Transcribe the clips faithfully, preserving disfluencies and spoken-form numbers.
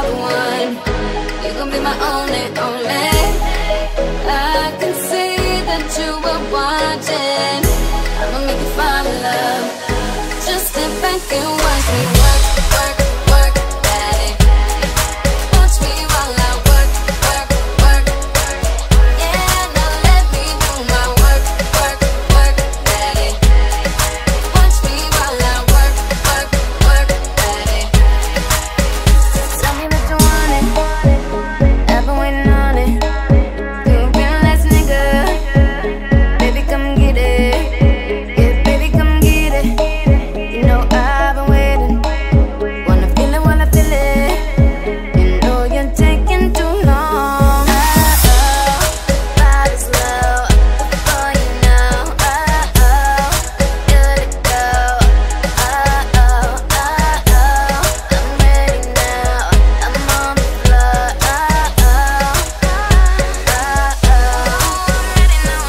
the one. You gon' be my only, only. I can see that you were watching. I'ma make you fall in love. Just step back and watch me work, work, work, daddy. Watch me while I work, work, work. Yeah, now let me do my work, work, work, daddy. Watch me while I work, work, work, daddy. Tell me that you want it. I've been waiting on it. You've been a last nigga. Baby, come get it. Yeah, baby, come get it. You know I've been waiting. Wanna feel it while I feel it. You know you're taking too long. Oh, oh, body's low before you know. Oh, oh, good to go. Oh, oh, oh, oh, I'm ready now. I'm on the floor. Oh, oh, oh, oh, ready now.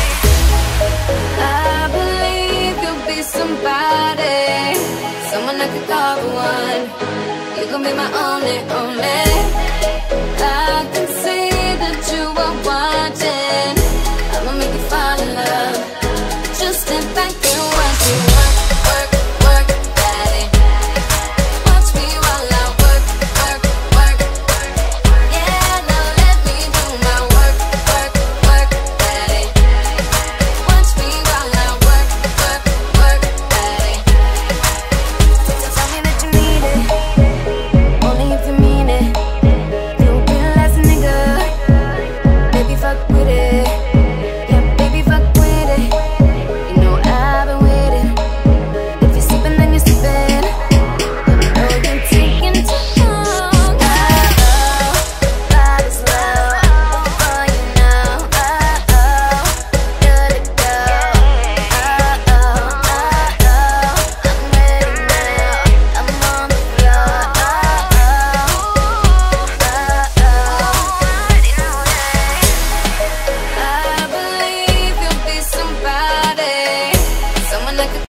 I believe you'll be somebody, someone I could call the one. You gon' be my only, only.